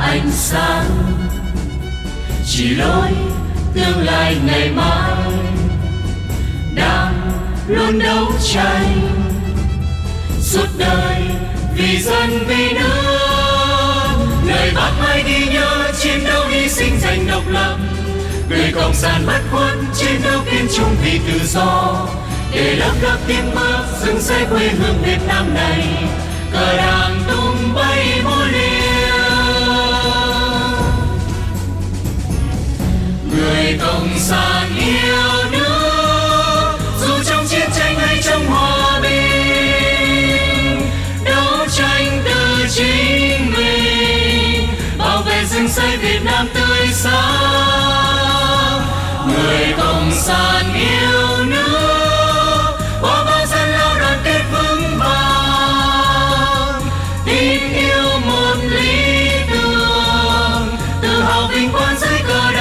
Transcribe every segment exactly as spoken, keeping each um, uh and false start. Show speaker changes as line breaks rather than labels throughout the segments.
ánh sáng, chỉ lối tương lai ngày mai, đang luôn đấu tranh suốt đời vì dân vì nước. Người Bác mãi ghi nhớ chiến đấu hy sinh giành độc lập, người cộng sản bất khuất chiến đấu kiên trung vì tự do, để lớp lớp tiếp bước dựng xây quê hương Việt Nam này, cờ đảng tung bay múa liêu. Người cộng sản yêu nước, dù trong chiến tranh hay trong hòa bình, đấu tranh từ chính mình, bảo vệ rừng xây Việt Nam tươi sáng. Người cộng sản yêu nước, qua bao gian lao đoàn kết vững vàng, tin yêu một lý tưởng, tự hào vinh quang dưới cờ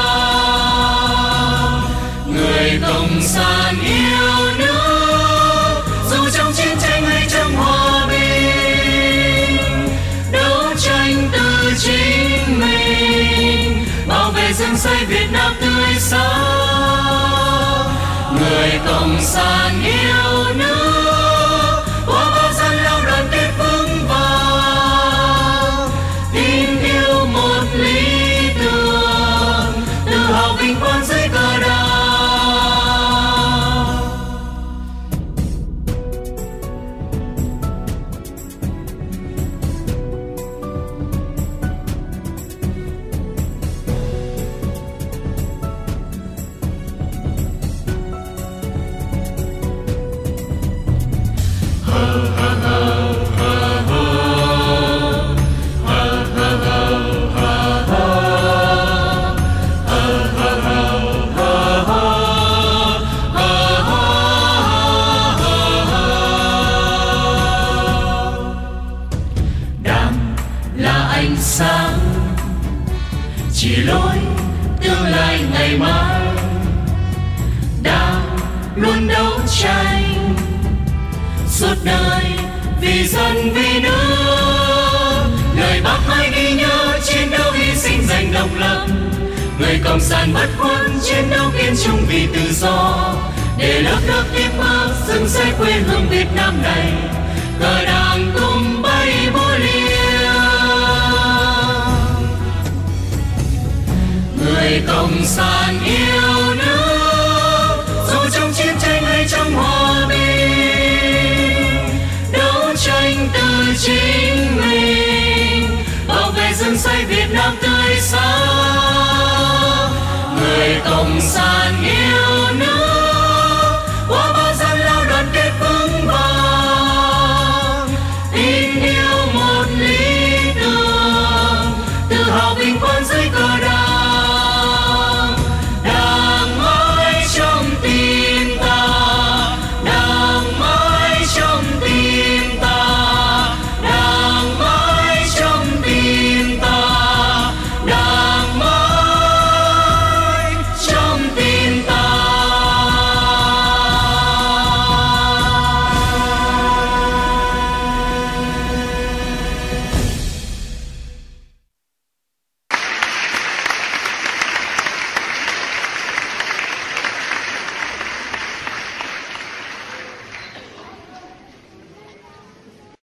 đảng. Người cộng sản yêu nước, dù trong chiến tranh hay trong hòa bình, đấu tranh từ chính mình, bảo vệ rừng xây Việt Nam tươi sáng. Người cộng sản yêu nước, qua bao gian lao đoàn kết vững vàng, tin yêu một lý tưởng, tự hào vinh quang dưới cờ đảng. Ánh sáng, chỉ lối tương lai ngày mai, đang luôn đấu tranh suốt đời vì dân vì nước. Lời Bác mãi ghi nhớ chiến đấu hy sinh giành độc lập, người cộng sản bất khuất chiến đấu kiên trung vì tự do, để lớp lớp tiếp bước dựng xây quê hương Việt Nam này, cờ đảng tung bay múa liêu. Người cộng sản yêu nước, dù trong chiến tranh hay trong hòa bình, đấu tranh từ chính mình, bảo vệ rừng xây Việt Nam tươi sáng. Người cộng sản yêu nước, qua bao gian lao đoàn kết vững vàng, tin yêu một lý tưởng, tự hào vinh quang dưới cờ